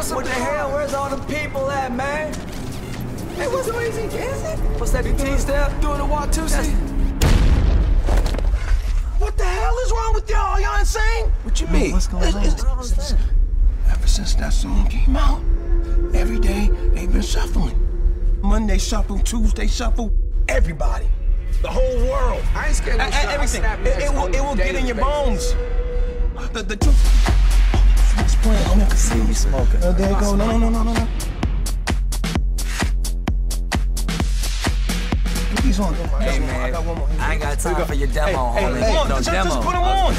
What the hell? Where's all the people at, man? Hey, what's the easy dancing? What's that, the T-step? Doing the walk too, see? What the hell is wrong with y'all? Y'all insane? What you mean? What's going on? Ever since that song came out, every day they've been shuffling. Monday shuffle, Tuesday shuffle, everybody. The whole world. I ain't scared of everything. It will get in your bones. The truth. It's playing. I can see you smoking. There you go. No. Put these on. Hey, man. I got one more. I ain't got time for your demo, homie. Hey, No just demo. put them on.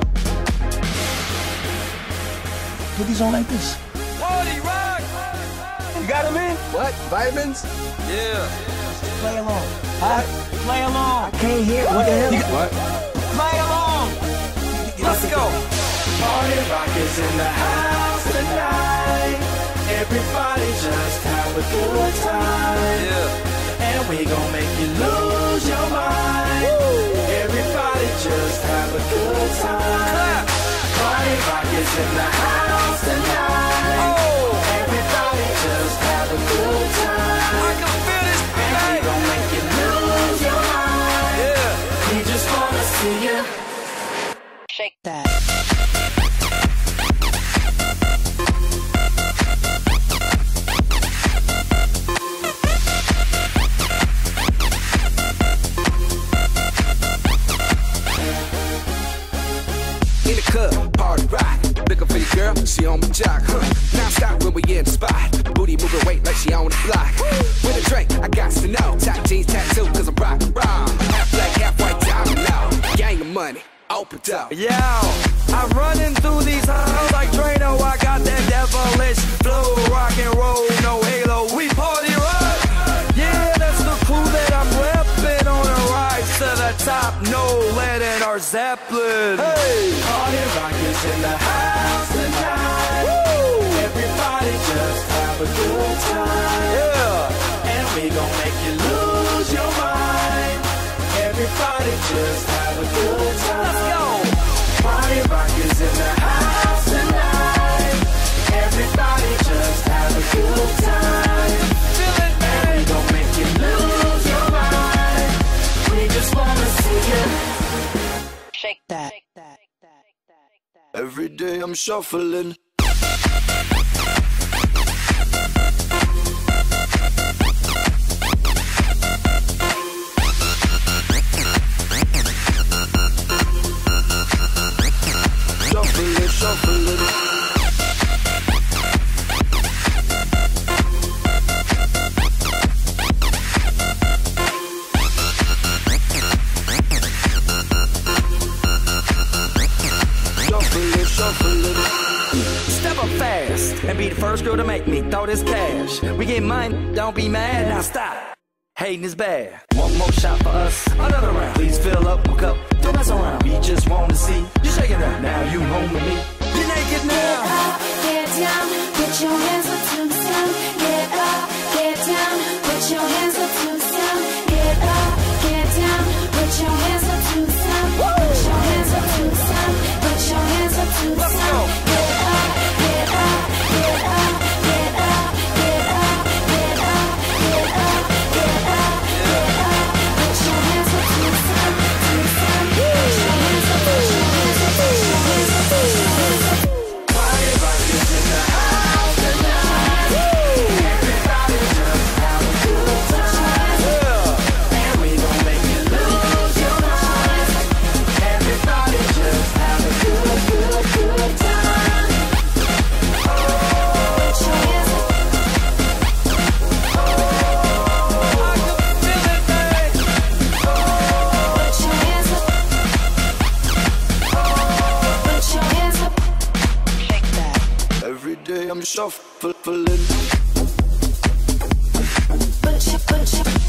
Put these on like this. Party Rock! You got them in? What? Vitamins? Yeah. Play along. Play along. I can't hear. What the hell? What? Play along. Let's go. Party Rock is in the house tonight. Everybody just have a good time. Yeah. And we gon' make you lose your mind. Woo. Everybody just have a good time. Clap. Party Rock is in the house tonight. Oh. Everybody just have a good time. I can feel this And we tonight. gon' make you lose your mind. Yeah. We just wanna see you Shake that. In the club, party rock. Looking for your girl, she on my jock. Now stop when we in the spot. Booty moving weight like she on the block. With a drink, I got to know. Top jeans tattoo, cause I'm rock. Half black, half white, diamond now. Gang of money, open up. Yo, I'm running through these halls like Drano. I got that devilish flow, rock and roll, no halo. We party rock. Yeah, that's the crew that I'm repping on a rise to the top. No lead in our Zeppelin. Hey, Party Rock is in the house tonight. woo, Everybody just have a good time. yeah. And we gon' make you lose your mind. Everybody just have a good time. Let's go. Party Rock is in the house tonight. Everybody just have a good time. Feel it, And we man. gon' make you lose your mind. We just wanna see you. Shake that. Every day I'm shuffling. Shuffling. Shuffling. Step up fast and be the first girl to make me throw this cash. We get mine, don't be mad, now stop. Hating is bad. One more shot for us, another round. Please fill up my cup, don't mess around. We just want to see you shaking up. Now you home with me. You're naked now. Get up, get down, put your hands up to the sound. Get up, get down, put your hands up to the sound. Get up, get down, put your hands up to the sound. Put your hands up to the sound. Put your hands up to the Let's sound. go. Get up, get up, get up, get up, get up, get up, get up, get up, get up. Put your hands up to the sound, to the sound. Put your hands up, put your hands up, put your hands up, put your hands up. Party Rock is in the house tonight. Everybody just have a good time. And we gon' make you lose your mind. Everybody just have a good time. Put your hands up. I can feel it, man. Put your hands up. Put your hands up. Shake that. Every day I'm shuffling. Put your